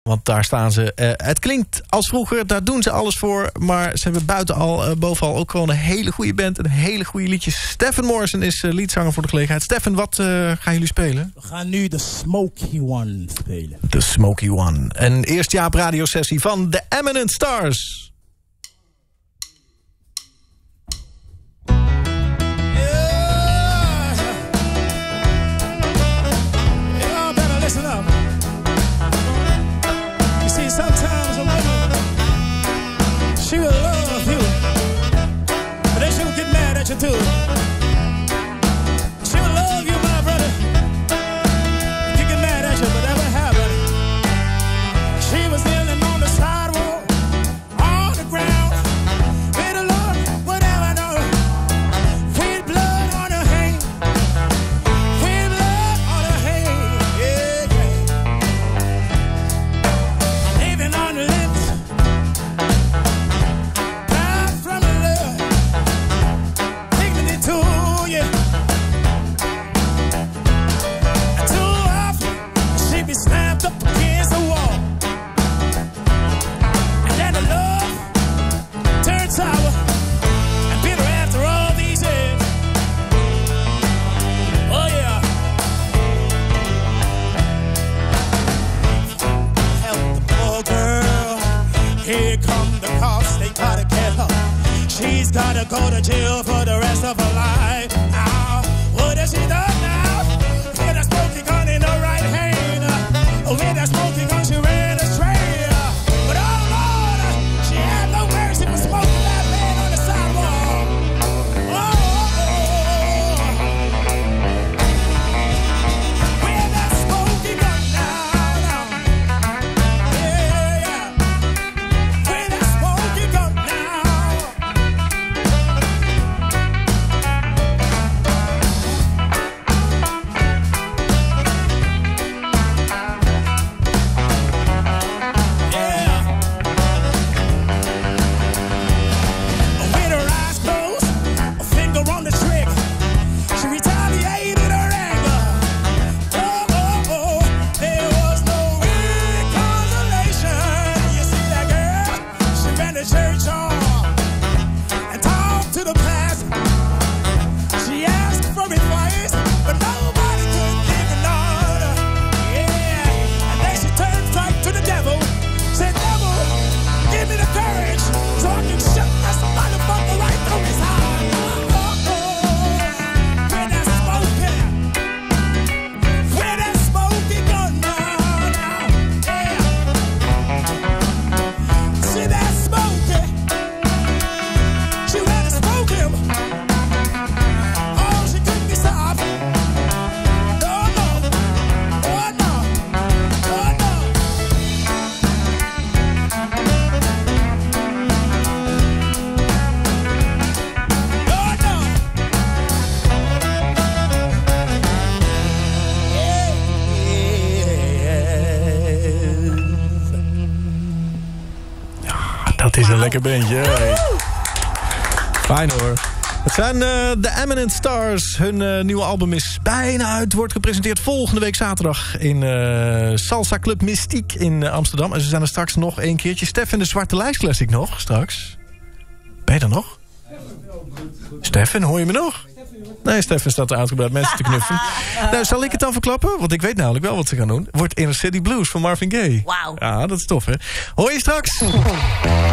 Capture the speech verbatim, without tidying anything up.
Want daar staan ze. Uh, het klinkt als vroeger, daar doen ze alles voor. Maar ze hebben buiten al, uh, bovenal ook gewoon een hele goede band. Een hele goede liedjes. Stefan Morrison is uh, leadzanger voor de gelegenheid. Stefan, wat uh, gaan jullie spelen? We gaan nu de Smoky One spelen. De Smoky One. Een eerstjaap radiosessie van The Eminent Stars. Sometimes a woman, she will love you, but then she will get mad at you too. She will love you, my brother, you get mad at you, but that will happen. She was kneeling on the sidewalk, on the ground, with the Lord, whatever, no, with blood on her hand, with blood on her hand, yeah, yeah. On the lips, down from the love, dignity to you. Too often she be slammed up against the wall, and then the love turns sour and bitter after all these years. Oh yeah. Help the poor girl. Here come the cops, they gotta get her. She's gotta go to jail for the rest of her life. Now, what has she done now? With a smoking gun in her right hand. With a smoking gun, she ran astray. But oh Lord, she had no mercy for smoking that man on the sidewalk. Oh, oh, oh. With that smoking gun now, now. Yeah, yeah. With that smoking gun now. Het is een lekker bandje. Hey. Fijn hoor. Het zijn uh, The Eminent Stars. Hun uh, nieuwe album is bijna uit. Wordt gepresenteerd volgende week zaterdag in uh, Salsa Club Mystiek in uh, Amsterdam. En ze zijn er straks nog een keertje. Stefan, de Zwarte Lijst Classic nog straks. Ben je er nog? Stefan, hoor je me nog? Nee, Stefan staat er uitgebreid mensen te knuffelen. Nou, zal ik het dan verklappen? Want ik weet namelijk wel wat ze gaan doen. Wordt Inner City Blues van Marvin Gaye. Wauw. Ja, dat is tof, hè? Hoor je straks?